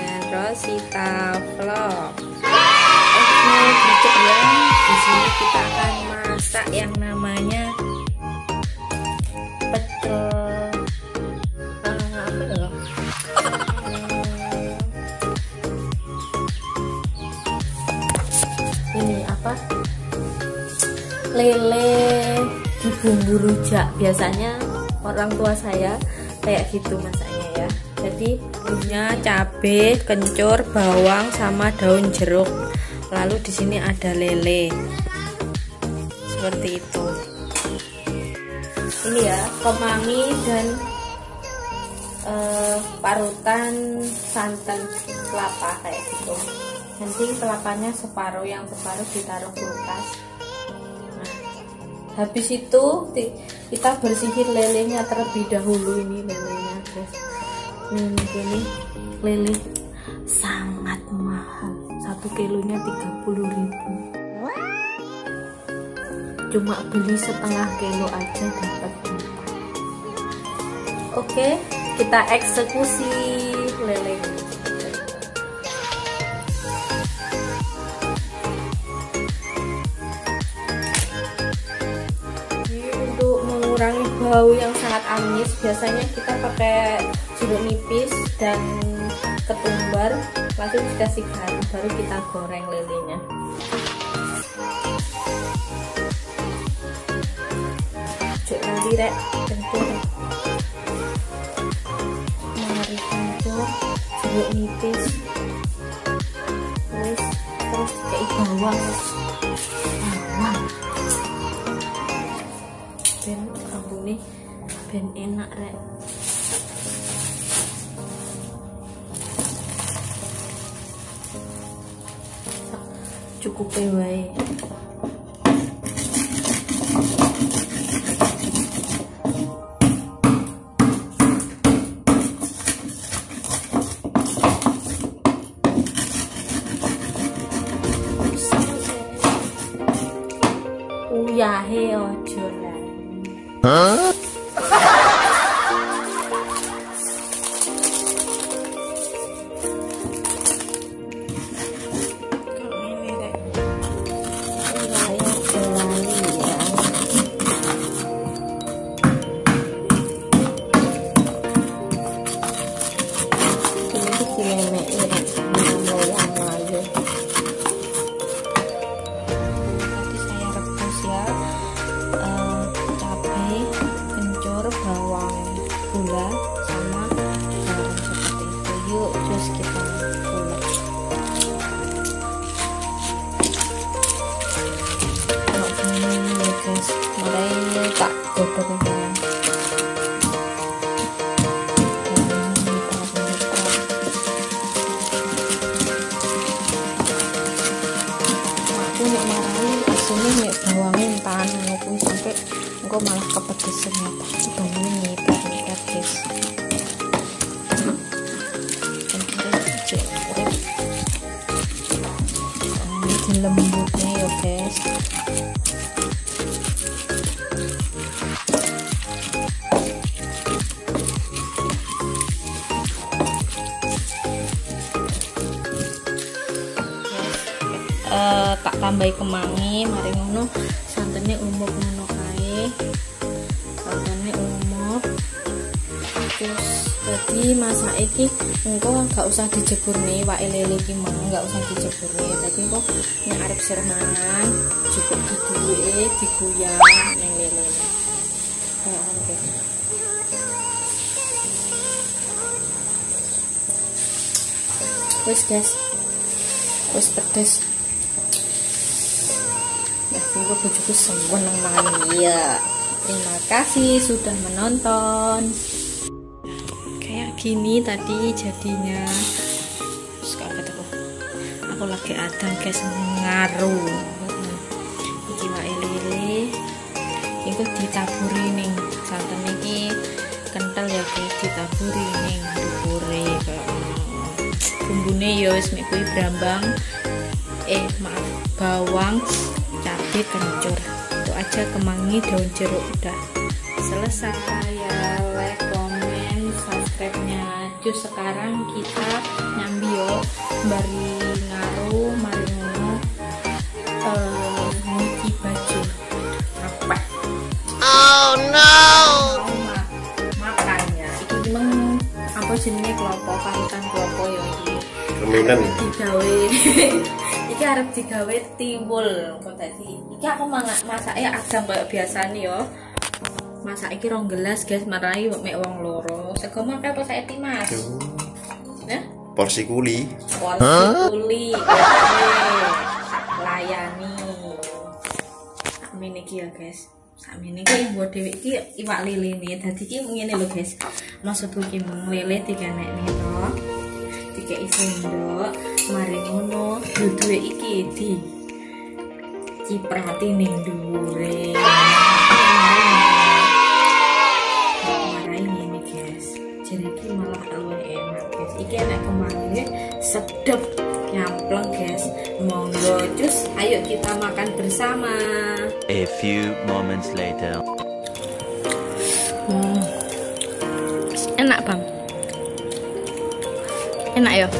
dengan Rosita Vlog. Oke, gitu ya. Di sini kita akan masak yang namanya pecel apa ya? Ini apa? Lele di bumbu rujak. Biasanya orang tua saya kayak gitu masaknya ya. Jadi punya cabai, kencur, bawang sama daun jeruk. Lalu di sini ada lele. Seperti itu. Ini ya, kemangi dan parutan santan kelapa kayak gitu. Nanti kelapanya separuh, yang separuh ditaruh kulkas. Nah, habis itu kita bersihin lelenya terlebih dahulu. Ini lelenya, guys. Ini lele sangat mahal. 1 kilonya 30.000. Cuma beli setengah kilo aja dapat 4. Oke, kita eksekusi lele. Mengurangi bau yang sangat amis, biasanya kita pakai jeruk nipis dan ketumbar, lalu dikasih garam, baru kita goreng lelenya. Cuk nanti rek kencur, mari kencur, jeruk nipis, terus kayak bawang. Ben ambune ben enak rek. Cukup wae. Uyahe ojo lah. Hah? Bawangin tahan maupun sampai engkau malah kepedesan ya, bawangin nyebar guys. Ini lembutnya ya guys. Tak tambahi kemangi, mari ngono santannya umur ngono kae. Santannya umur. Terus tadi masak iki engko gak usah dijebur nih, wae lele iki mang gak usah dijebur nih. Tapi kok nek arep sermangan cukup diduwe diguyang ning lele. Oke. Wes guys. Wes pedes. Semoga bojoku seneng mangan ya. Terima kasih sudah menonton. Kayak gini tadi jadinya. Sekarang aku lagi ada guys ngaruh. Iki wae lele. Iku ditaburi ning santen iki kental ya guys, ditaburi ning dukure kayak bumbune ya wis mek kuwi brambang. Maaf, bawang, cabai, kencur, itu aja, kemangi, daun jeruk, udah selesai ya. Like, comment, subscribe nya. Cus sekarang kita nyambi yo. sembari ngaruh mari ngono nyuci baju capek. Oh no, makan ya iki memang apa jenenge klopo parutan klopo ya iki permainan digawe iki arep digawe timbul kok tadi iki aku masake agam kayak biasane yo masak iki 2 gelas guys marai mek wong loro sego mangke apa saiki Mas nah porsi kuli layani sakmene iki ya guys sakmene iki mbok dhewe iki iwak lele ne dadi iki ngene lho guys maksudku iki lele dikenekne to dikeki sendok mari ngono duduke iki di ciprati ning dhuwure marai ngene guys jadi iki malah luwih enak guys iki enak kemane sedep nyampleng guys monggo cus ayo kita makan bersama. A few moments later. Enak bang, enak ya.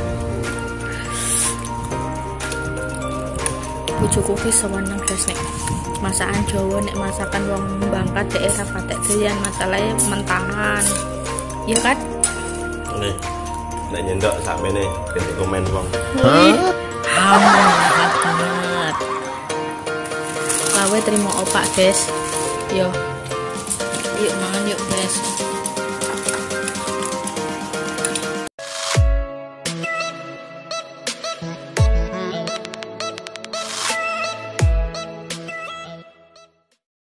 Bojoku ki seneng guys nek masakan Jawa, nek masakan wong Bangka daerah patek doyan masalahnya mentahan, iya kan? Nih, nek nyendok sakmene ben komen wong. Banget. Lawe terima opak guys. Yo. Yuk mangan yuk guys.